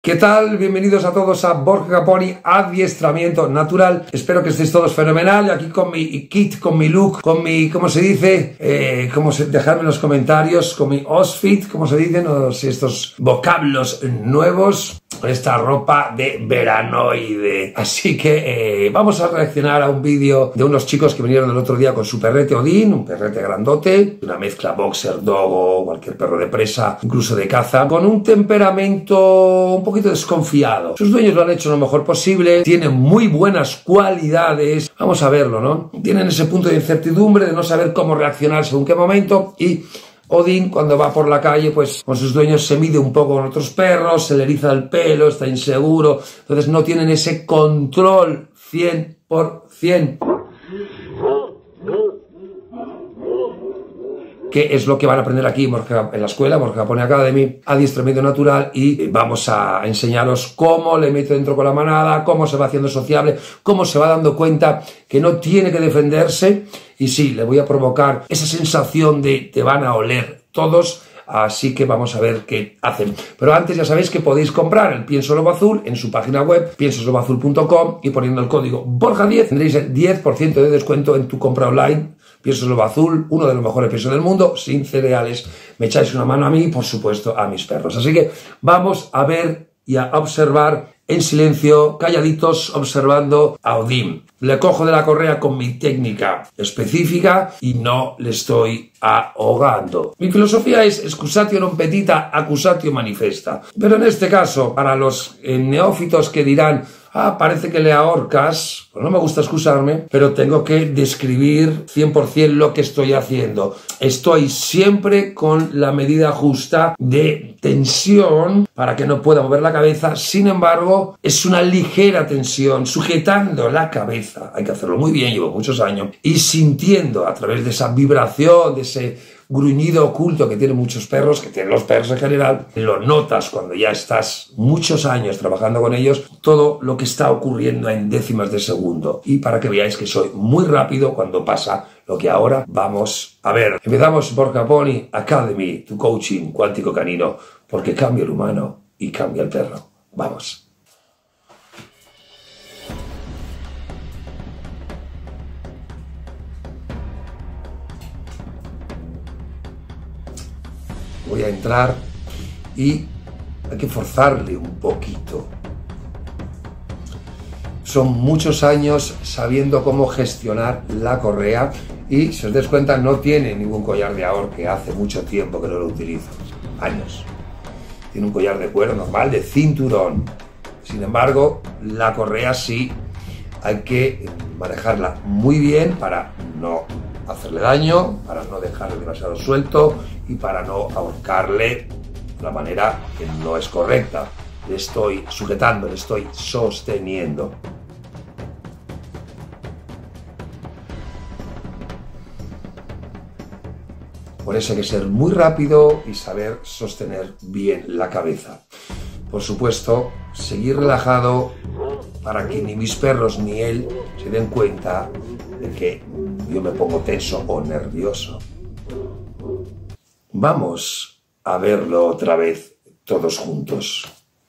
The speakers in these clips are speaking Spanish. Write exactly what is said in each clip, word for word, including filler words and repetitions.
¿Qué tal? Bienvenidos a todos a Borja Caponi Adiestramiento Natural. Espero que estéis todos fenomenal. Aquí con mi kit, con mi look, con mi, ¿cómo se dice? Eh, ¿cómo se, dejadme en los comentarios, con mi outfit, ¿cómo se dicen? No sé, estos vocablos nuevos. Esta ropa de veranoide. Así que eh, vamos a reaccionar a un vídeo de unos chicos que vinieron el otro día con su perrete Odín, un perrete grandote, una mezcla boxer, dogo, cualquier perro de presa, incluso de caza, con un temperamento un poquito desconfiado. Sus dueños lo han hecho lo mejor posible, tienen muy buenas cualidades. Vamos a verlo, ¿no? Tienen ese punto de incertidumbre de no saber cómo reaccionar según qué momento, y Odín, cuando va por la calle, pues con sus dueños se mide un poco con otros perros, se le eriza el pelo, está inseguro, entonces no tienen ese control cien por cien. ¿Qué es lo que van a aprender aquí en la escuela, Borja Caponi Academy? Adiestramiento natural, y vamos a enseñaros cómo le mete dentro con la manada, cómo se va haciendo sociable, cómo se va dando cuenta que no tiene que defenderse. Y sí, le voy a provocar esa sensación de te van a oler todos, así que vamos a ver qué hacen. Pero antes ya sabéis que podéis comprar el pienso lobo azul en su página web, pienso lobo azul punto com, y poniendo el código Borja diez tendréis el diez por ciento de descuento en tu compra online. Pienso lobo azul, uno de los mejores piensos del mundo, sin cereales. Me echáis una mano a mí y, por supuesto, a mis perros. Así que vamos a ver y a observar en silencio, calladitos, observando a Odín. Le cojo de la correa con mi técnica específica y no le estoy ahogando. Mi filosofía es excusatio non petita, accusatio manifesta. Pero en este caso, para los eh, neófitos que dirán, ah, parece que le ahorcas, pues no me gusta excusarme, pero tengo que describir cien por cien lo que estoy haciendo. Estoy siempre con la medida justa de tensión para que no pueda mover la cabeza. Sin embargo, es una ligera tensión, sujetando la cabeza. Hay que hacerlo muy bien, llevo muchos años, y sintiendo a través de esa vibración, de ese gruñido oculto que tienen muchos perros, que tienen los perros en general, lo notas cuando ya estás muchos años trabajando con ellos, todo lo que está ocurriendo en décimas de segundo. Y para que veáis que soy muy rápido cuando pasa lo que ahora vamos a ver. Empezamos Borja Caponi Academy, tu coaching cuántico canino, porque cambia el humano y cambia el perro. Vamos. Voy a entrar y hay que forzarle un poquito. Son muchos años sabiendo cómo gestionar la correa, y si os dais cuenta no tiene ningún collar de ahorque, hace mucho tiempo que no lo utilizo, años. Tiene un collar de cuero normal, de cinturón. Sin embargo, la correa sí hay que manejarla muy bien para no hacerle daño, para no dejarle demasiado suelto y para no ahorcarle de la manera que no es correcta. Le estoy sujetando, le estoy sosteniendo. Por eso hay que ser muy rápido y saber sostener bien la cabeza. Por supuesto, seguir relajado para que ni mis perros ni él se den cuenta de que yo me pongo tenso o nervioso. Vamos a verlo otra vez todos juntos.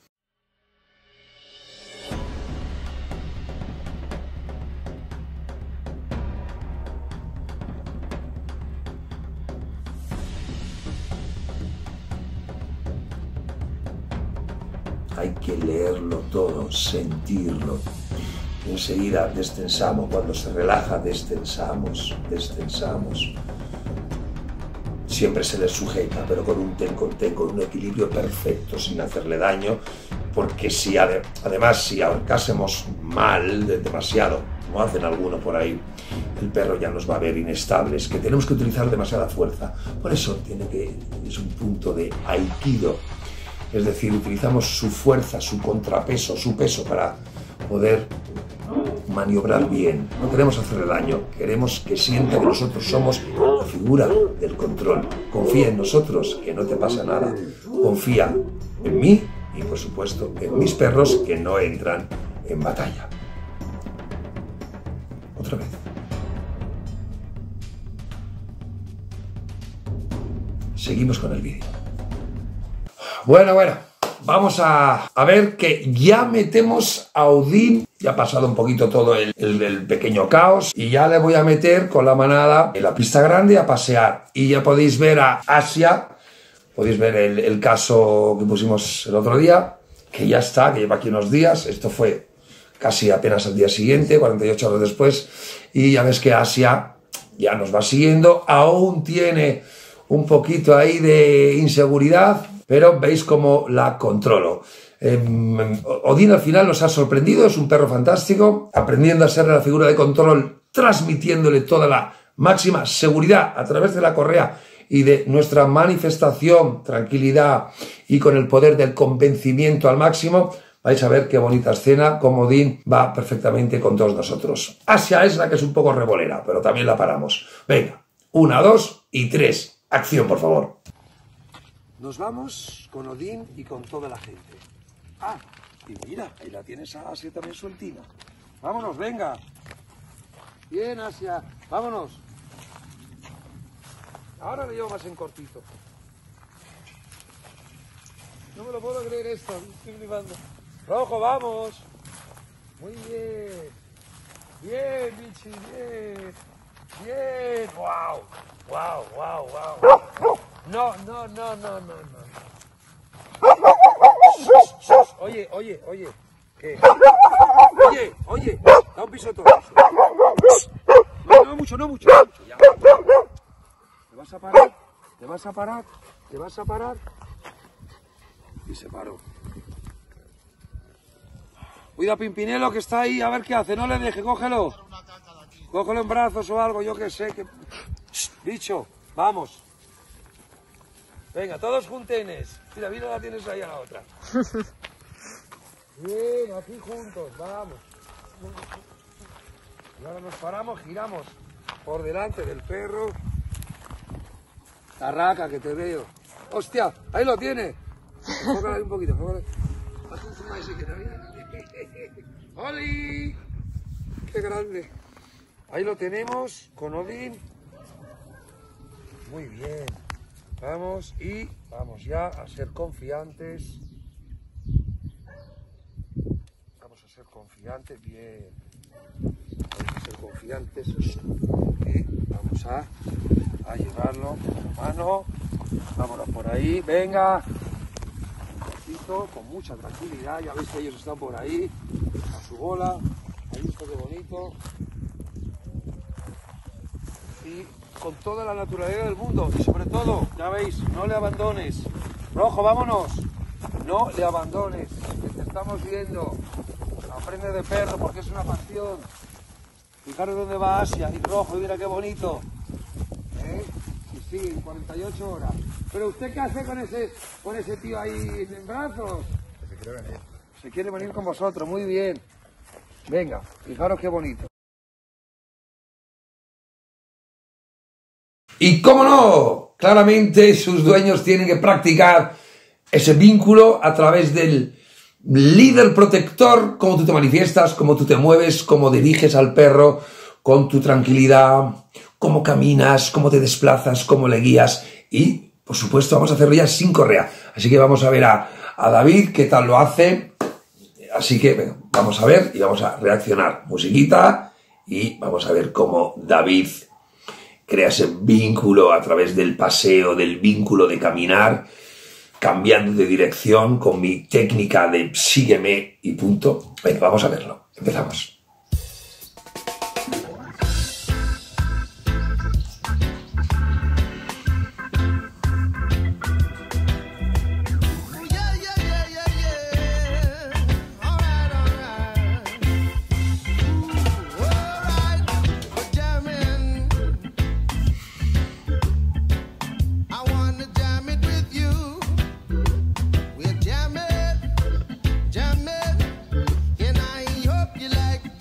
Hay que leerlo todo, sentirlo. Enseguida destensamos, cuando se relaja destensamos, destensamos. Siempre se le sujeta, pero con un ten con ten, con un equilibrio perfecto, sin hacerle daño, porque si ade además si ahorcásemos mal, de demasiado, como hacen algunos por ahí, el perro ya nos va a ver inestables, que tenemos que utilizar demasiada fuerza. Por eso tiene que, es un punto de aikido, es decir, utilizamos su fuerza, su contrapeso, su peso para poder maniobrar bien. No queremos hacerle daño, queremos que sienta que nosotros somos la figura del control. Confía en nosotros, que no te pasa nada. Confía en mí y, por supuesto, en mis perros, que no entran en batalla. Otra vez. Seguimos con el vídeo. Bueno, bueno, vamos a, a ver que ya metemos a Odín. Ya ha pasado un poquito todo el, el, el pequeño caos y ya le voy a meter con la manada en la pista grande a pasear. Y ya podéis ver a Asia, podéis ver el, el caso que pusimos el otro día, que ya está, que lleva aquí unos días. Esto fue casi apenas al día siguiente, cuarenta y ocho horas después. Y ya ves que Asia ya nos va siguiendo, aún tiene un poquito ahí de inseguridad, pero veis cómo la controlo. Eh, Odín al final nos ha sorprendido, es un perro fantástico, aprendiendo a ser la figura de control, transmitiéndole toda la máxima seguridad a través de la correa y de nuestra manifestación, tranquilidad y con el poder del convencimiento al máximo. Vais a ver qué bonita escena, cómo Odín va perfectamente con todos nosotros. Asia es la que es un poco revolera, pero también la paramos. Venga, una, dos y tres. Acción, por favor. Nos vamos con Odín y con toda la gente. Ah, y mira, ahí la tienes a Asia también sueltina. Vámonos, venga. Bien, Asia, vámonos. Ahora lo llevo más en cortito. No me lo puedo creer esto, estoy flipando. Rojo, vamos. Muy bien. Bien, bichi, bien. Bien. Wow. Wow, wow, wow. No, no, no, no, no, no. Oye, oye, oye. ¿Qué? Oye, oye. Da un pisotón. No, no mucho, no mucho. No mucho. Ya. ¿Te vas a parar? ¿Te vas a parar? ¿Te vas a parar? Y se paró. Cuida Pimpinelo que está ahí, a ver qué hace, no le deje, cógelo. Cógelo en brazos o algo, yo que sé. Que... Bicho, vamos. Venga, todos juntenes. Mira, mira, la tienes ahí a la otra. Bien, aquí juntos, vamos. Y ahora nos paramos, giramos por delante del perro. Tarraca, que te veo. ¡Hostia! Ahí lo tiene. Enfócala ahí un poquito, enfócala. Haz encima de ese que te viene. ¡Oli! ¡Qué grande! Ahí lo tenemos con Odín. Muy bien. Vamos y vamos ya a ser confiantes. Vamos a ser confiantes, bien. Vamos a ser confiantes. Y vamos a, a llevarlo con la mano. Vámonos por ahí, venga. Con mucha tranquilidad, ya veis que ellos están por ahí, a su bola, ahí está qué bonito. Y con toda la naturaleza del mundo, y sobre todo, ya veis, no le abandones. Rojo, vámonos, no le abandones, que te estamos viendo. Aprende de perro porque es una pasión. Fijaros dónde va Asia, y Rojo, mira qué bonito. ¿Eh? Y sí, cuarenta y ocho horas. Pero usted, ¿qué hace con ese, con ese tío ahí en brazos? Se quiere venir. Se quiere venir con vosotros, muy bien. Venga, fijaros qué bonito. Y cómo no, claramente sus dueños tienen que practicar ese vínculo a través del líder protector, cómo tú te manifiestas, cómo tú te mueves, cómo diriges al perro con tu tranquilidad, cómo caminas, cómo te desplazas, cómo le guías y... Por supuesto, vamos a hacerlo ya sin correa. Así que vamos a ver a, a David qué tal lo hace. Así que bueno, vamos a ver y vamos a reaccionar. Musiquita y vamos a ver cómo David crea ese vínculo a través del paseo, del vínculo de caminar, cambiando de dirección con mi técnica de sígueme y punto. Venga, vamos a verlo. Empezamos. Jam it, and I hope you like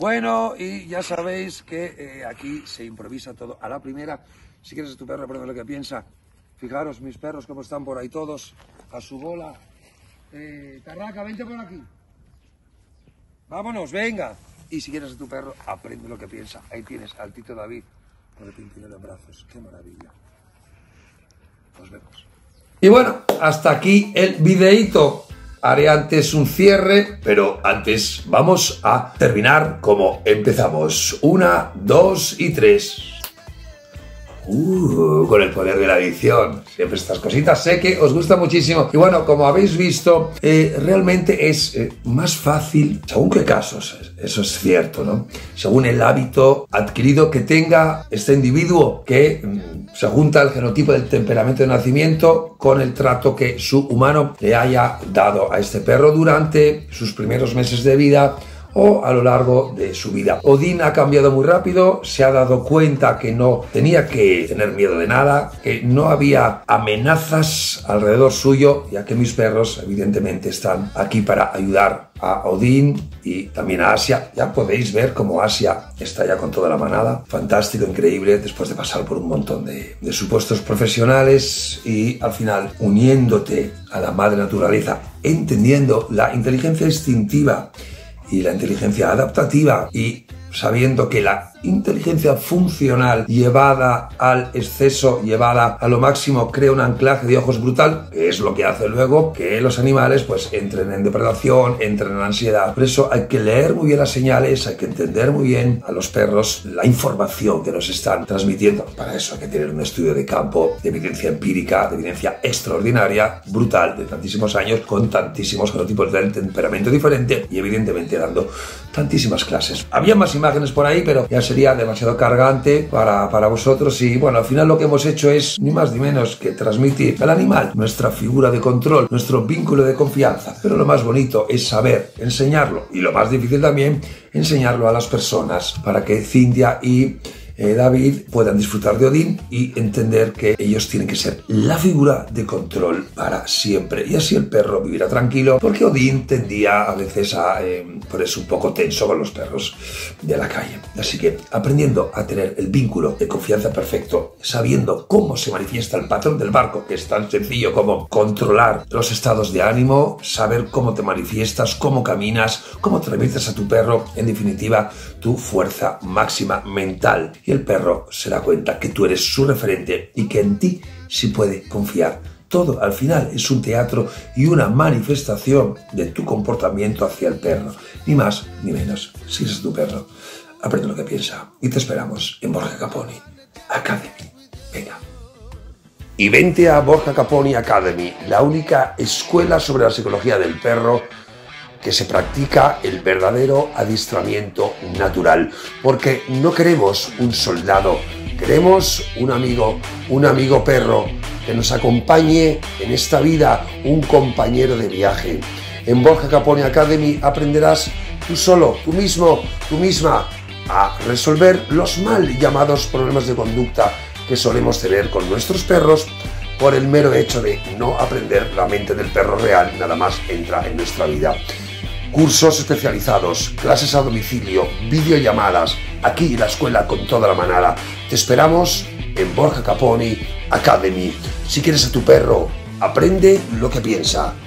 Bueno, y ya sabéis que eh, aquí se improvisa todo a la primera. Si quieres a tu perro, aprende lo que piensa. Fijaros, mis perros, cómo están por ahí todos, a su bola. Eh, Tarraca, vente por aquí. Vámonos, venga. Y si quieres a tu perro, aprende lo que piensa. Ahí tienes al Tito David con el pimpinelo en brazos. ¡Qué maravilla! Nos vemos. Y bueno, hasta aquí el videíto. Haré antes un cierre, pero antes vamos a terminar como empezamos. Una, dos y tres. Uh, con el poder de la edición. Siempre estas cositas sé que os gusta muchísimo. Y bueno, como habéis visto, eh, realmente es eh, más fácil, según qué casos, eso es cierto, ¿no? Según el hábito adquirido que tenga este individuo que mm, se junta el genotipo del temperamento de nacimiento con el trato que su humano le haya dado a este perro durante sus primeros meses de vida o a lo largo de su vida. Odín ha cambiado muy rápido, se ha dado cuenta que no tenía que tener miedo de nada, que no había amenazas alrededor suyo, ya que mis perros evidentemente están aquí para ayudar a Odín y también a Asia. Ya podéis ver cómo Asia está ya con toda la manada. Fantástico, increíble, después de pasar por un montón de, de supuestos profesionales y al final uniéndote a la madre naturaleza, entendiendo la inteligencia instintiva y la inteligencia adaptativa y sabiendo que la inteligencia funcional llevada al exceso, llevada a lo máximo, crea un anclaje de ojos brutal, que es lo que hace luego que los animales pues entren en depredación, entren en ansiedad. Por eso hay que leer muy bien las señales, hay que entender muy bien a los perros la información que nos están transmitiendo. Para eso hay que tener un estudio de campo, de evidencia empírica, de evidencia extraordinaria, brutal, de tantísimos años, con tantísimos genotipos del temperamento diferente y evidentemente dando tantísimas clases. Había más imágenes por ahí, pero ya sería demasiado cargante para, para vosotros y bueno, al final lo que hemos hecho es ni más ni menos que transmitir al animal nuestra figura de control, nuestro vínculo de confianza, pero lo más bonito es saber enseñarlo y lo más difícil también enseñarlo a las personas para que Cintia y Eh, David puedan disfrutar de Odín y entender que ellos tienen que ser la figura de control para siempre y así el perro vivirá tranquilo, porque Odín tendía a veces a eh, ponerse un poco tenso con los perros de la calle. Así que aprendiendo a tener el vínculo de confianza perfecto, sabiendo cómo se manifiesta el patrón del barco, que es tan sencillo como controlar los estados de ánimo, saber cómo te manifiestas, cómo caminas, cómo transmites a tu perro, en definitiva, tu fuerza máxima mental. Y el perro se da cuenta que tú eres su referente y que en ti sí puede confiar. Todo al final es un teatro y una manifestación de tu comportamiento hacia el perro. Ni más ni menos. Si eres tu perro, aprende lo que piensa. Y te esperamos en Borja Caponi Academy. Venga. Y vente a Borja Caponi Academy, la única escuela sobre la psicología del perro que se practica el verdadero adiestramiento natural, porque no queremos un soldado, queremos un amigo, un amigo perro que nos acompañe en esta vida, un compañero de viaje. En Borja Caponi Academy aprenderás tú solo, tú mismo, tú misma a resolver los mal llamados problemas de conducta que solemos tener con nuestros perros por el mero hecho de no aprender la mente del perro real, nada más entra en nuestra vida. Cursos especializados, clases a domicilio, videollamadas, aquí en la escuela con toda la manada. Te esperamos en Borja Caponi Academy. Si quieres a tu perro, aprende lo que piensa.